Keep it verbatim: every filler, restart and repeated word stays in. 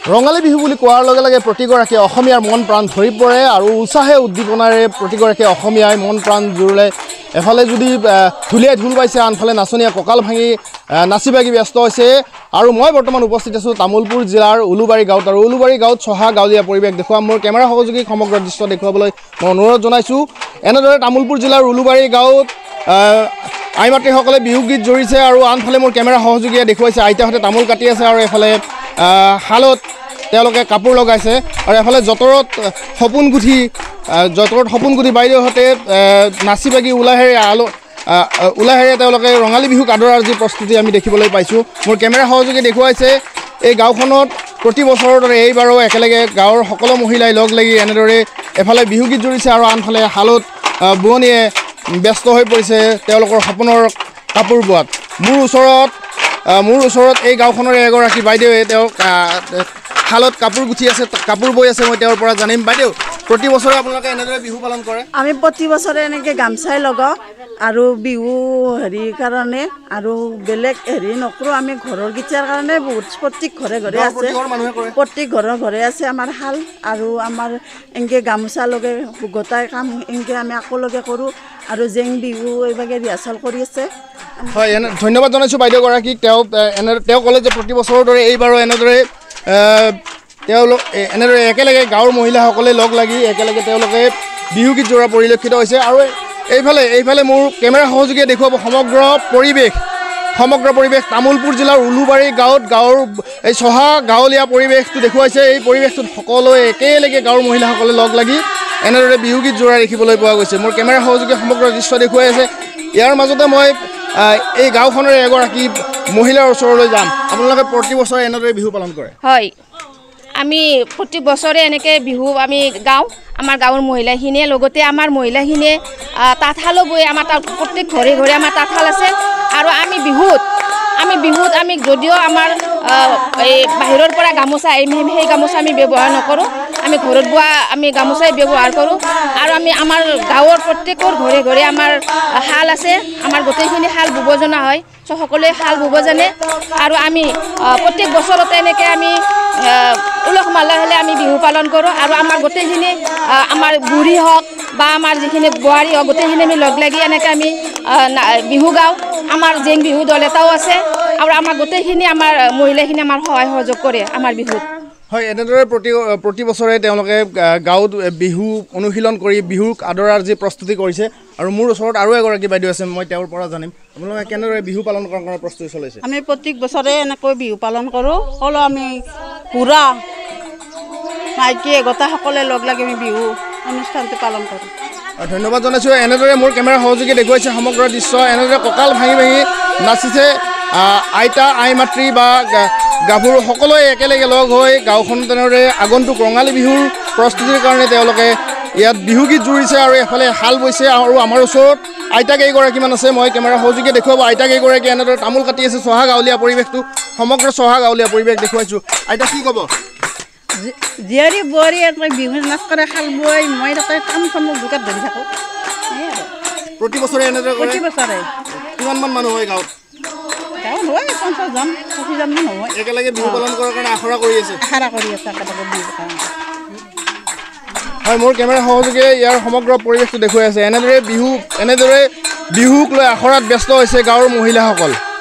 ৰঙালী বিহু বুলি কোৱাৰ লগে লগে প্ৰতিগৰাকী অসমীয়াৰ মন প্ৰাণ ভৰি পৰে আৰু উৎসাহে উদ্দীপনাৰে প্ৰতিগৰাকী অসমীয়াই মন প্ৰাণ জুৰিলে এফালে যদি ঢুলিয়াই ঢোল পাইছে আনফালে নাচনীয়ে কঁকাল ভাঙি নাচি বাগি ব্যস্ত হৈছে আৰু মই বৰ্তমান উপস্থিত আছোঁ তামোলপুৰ জিলাৰ উলুবাৰী গাঁৱত আৰু উলুবাৰী গাঁৱত চহা গাঁৱলীয়া পৰিৱেশ দেখুৱাম মোৰ কেমেৰা সহযোগীক সমগ্ৰ দৃশ্য দেখুৱাবলৈ মই অনুৰোধ জনাইছোঁ এনেদৰে তামোলপুৰ জিলাৰ উলুবাৰী গাঁৱত আই মাতৃসকলে বিহু গীত জুৰিছে আৰু আনফালে মোৰ কেমেৰা সহযোগীয়ে দেখুৱাইছে আইতাহঁতে তামোল কাটি আছে আৰু এফালে শালত তেওঁলোকে কাপোৰ লগাইছে আৰু এফালে যঁতৰত সপোন গুঠি যঁতৰত সপোন গুঠি বাইদেউহঁতে নাচি বাগি ওলাহেৰে আলো ওলাহেৰে তেওঁলোকে ৰঙালী বিহুক আদৰাৰ যি প্ৰস্তুতি আমি দেখিবলৈ পাইছোঁ মোৰ কেমেৰা সহযোগী দেখুৱাইছে এই গাঁওখনত প্ৰতি বছৰৰ দৰে এইবাৰো একেলগে গাঁৱৰ সকলো মহিলাই লগ লাগি এনেদৰে এফালে বিহু গীত জুৰিছে আৰু আনফালে শালত বোৱনীয়ে ব্যস্ত হৈ পৰিছে তেওঁলোকৰ সপোনৰ কাপোৰ বোৱাত মোৰ ওচৰত মোৰ ওচৰত এই গাঁওখনৰে এগৰাকী বাইদেৱে তেওঁ শালত কাপোৰ গুঠি আছে কাপোৰ বৈ আছে মই তেওঁৰ পৰা জানিম বাইদেউ প্ৰতি বছৰে আপোনালোকে এনেদৰে বিহু পালন কৰে আমি প্ৰতি বছৰে এনেকৈ গামচাই লগাওঁ আৰু বিহু হেৰিৰ কাৰণে আৰু বেলেগ হেৰি নকৰোঁ আমি ঘৰৰ গীতৰ কাৰণে বহুত প্ৰত্যেক ঘৰে ঘৰে আছে প্ৰত্যেক ঘৰৰ ঘৰে আছে আমাৰ শাল আৰু আমাৰ এনেকৈ গামোচা লগে গোটাই কাম এনেকৈ আমি একেলগে কৰোঁ আৰু জেং বিহু এইভাগে ৰিহাৰ্চেল কৰি আছে হয় এনে ধন্যবাদ জনাইছোঁ বাইদেউগৰাকীক তেওঁ এনে তেওঁ ক'লে যে প্ৰতি বছৰৰ দৰে এইবাৰো এনেদৰে তেওঁলোক এনেদৰে একেলগে গাঁৱৰ মহিলাসকলে লগ লাগি একেলগে তেওঁলোকে বিহু গীত জোৰা পৰিলক্ষিত হৈছে আৰু এইফালে এইফালে মোৰ কেমেৰা সহযোগীয়ে দেখুৱাব সমগ্ৰ পৰিৱেশ সমগ্ৰ পৰিৱেশ তামোলপুৰ জিলাৰ উলুবাৰী গাঁৱত গাঁৱৰ এই চহা গাঁৱলীয়া পৰিৱেশটো দেখুৱাইছে এই পৰিৱেশটোত সকলোৱে একেলগে গাঁৱৰ মহিলাসকলে লগ লাগি এনেদৰে বিহু গীত জোৰা দেখিবলৈ পোৱা গৈছে মোৰ কেমেৰা সহযোগীয়ে সমগ্ৰ দৃশ্য দেখুৱাই আছে ইয়াৰ মাজতে মই এই গাঁওখনৰে এগৰাকী মহিলাৰ ওচৰলৈ যাম আপোনালোকে প্ৰতি বছৰে এনেদৰে বিহু পালন কৰে হয় আমি প্ৰতি বছৰে এনেকৈ বিহু আমি গাওঁ আমাৰ গাঁৱৰ মহিলাখিনিয়ে লগতে আমাৰ মহিলাখিনিয়ে তাঁতশালো বৈ আমাৰ তাত প্ৰত্যেক ঘৰে ঘৰে আমাৰ তাঁতশাল আছে আৰু আমি বিহুত আমি বিহুত আমি যদিও আমাৰ এই বাহিৰৰ পৰা গামোচা আমি সেই গামোচা আমি ব্যৱহাৰ নকৰোঁ আমি ঘৰত বোৱা আমি গামোচাই ব্যৱহাৰ কৰোঁ আৰু আমি আমাৰ গাঁৱৰ প্ৰত্যেকৰ ঘৰে ঘৰে আমাৰ শাল আছে আমাৰ গোটেইখিনি শাল বব জনা হয় চ' সকলোৱে শাল বব জানে আৰু আমি প্ৰত্যেক বছৰতে এনেকৈ আমি উলহ মালহ হ'লে আমি বিহু পালন কৰোঁ আৰু আমাৰ গোটেইখিনি আমাৰ বুঢ়ী হওক বা আমাৰ যিখিনি বোৱাৰী হওক গোটেইখিনি আমি লগ লাগি এনেকৈ আমি বিহু গাওঁ আমাৰ জেং বিহু দল এটাও আছে আৰু আমাৰ গোটেইখিনি আমাৰ মহিলাখিনি আমাৰ সহায় সহযোগ কৰে আমাৰ বিহুত হয় এনেদৰে প্ৰতি প্ৰতি বছৰে তেওঁলোকে গাঁৱত বিহু অনুশীলন কৰি বিহুক আদৰাৰ যি প্ৰস্তুতি কৰিছে আৰু মোৰ ওচৰত আৰু এগৰাকী বাইদেউ আছে মই তেওঁৰ পৰা জানিম আপোনালোকে কেনেদৰে বিহু পালন কৰাৰ কাৰণে প্ৰস্তুতি চলাইছে আমি প্ৰত্যেক বছৰে এনেকৈ বিহু পালন কৰোঁ সকলো আমি বুঢ়া মাইকী গোটাসকলে লগ লাগি আমি বিহু অনুষ্ঠানটো পালন কৰোঁ ধন্যবাদ জনাইছোঁ এনেদৰে মোৰ কেমেৰা সহযোগী দেখুৱাইছে সমগ্ৰ দৃশ্য এনেদৰে কঁকাল ভাঙি ভাঙি নাচিছে আইতা আই মাতৃ বা গাভৰু সকলোৱে একেলগে লগ হৈ গাঁওখন তেনেদৰে আগন্তুক ৰঙালী বিহুৰ প্ৰস্তুতিৰ কাৰণে তেওঁলোকে ইয়াত বিহু গীত জুৰিছে আৰু এফালে শাল বৈছে আৰু আমাৰ ওচৰত আইতা কেইগৰাকীমান আছে মই কেমেৰা সহযোগীয়ে দেখুৱাব আইতা কেইগৰাকী এনেদৰে তামোল কাটি আছে চহা গাঁৱলীয়া পৰিৱেশটো সমগ্ৰ চহা গাঁৱলীয়া পৰিৱেশ দেখুৱাইছোঁ আইতা কি ক'ব জীয়াৰী বোৱাৰী বিহু নাচ কৰে শাল বৈ মই তাতে কাম চামুক দোকান ধৰি থাকোঁ প্ৰতি বছৰে এনেদৰে প্ৰতি বছৰে কিমানমান মানুহ হয় গাঁৱত হয় পঞ্চাছজন ষাঠিজনমান হয় একেলগে বিহু পালন কৰাৰ কাৰণে আখৰা কৰি আছে আখৰা কৰি আছে একেলগে বিহু কাৰণে হয় মোৰ কেমেৰা সহযোগীয়ে ইয়াৰ সমগ্ৰ পৰিৱেশটো দেখুৱাই আছে এনেদৰে বিহু এনেদৰে বিহুক লৈ আখৰাত ব্যস্ত হৈছে গাঁৱৰ মহিলাসকল